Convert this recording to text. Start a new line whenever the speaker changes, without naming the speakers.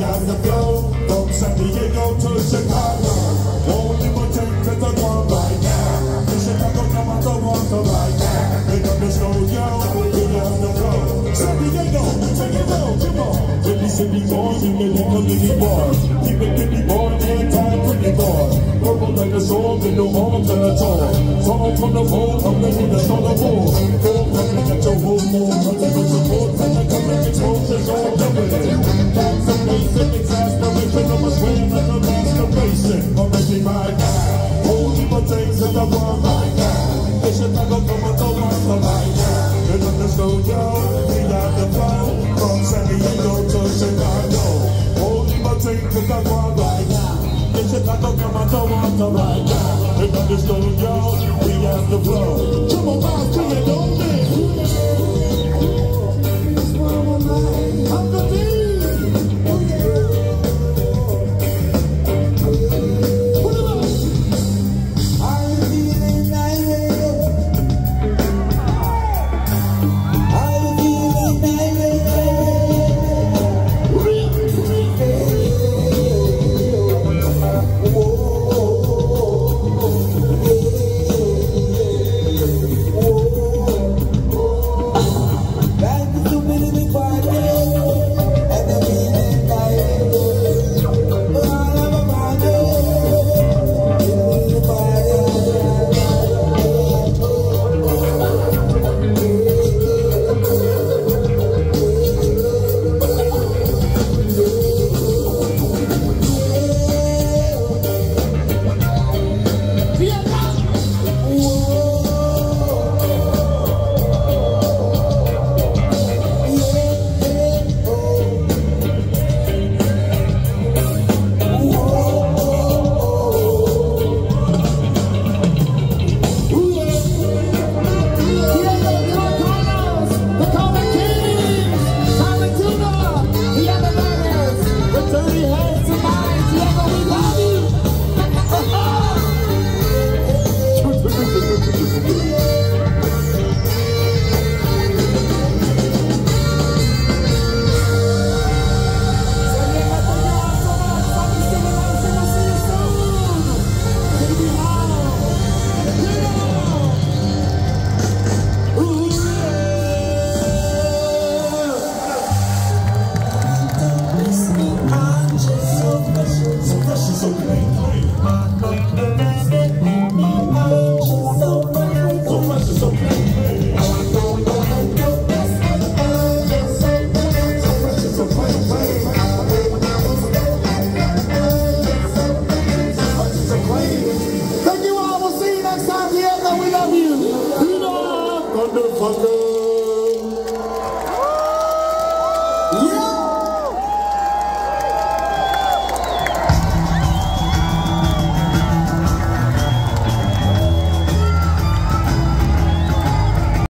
got the flow from San Diego to Chicago. Only one take to the one right now. The Chicago come out the water right now. They got the slow, yo, we got the flow. San Diego, take it low, come on. When you see me boys, you may look a little boy. Keep it pretty boy, and time pretty boy. Purple like a sword, with no arms at all. Fall from the phone, I'm ready to start the war. Go, come and get your whole moon. I'm ready to support, and I come and expose this all over there.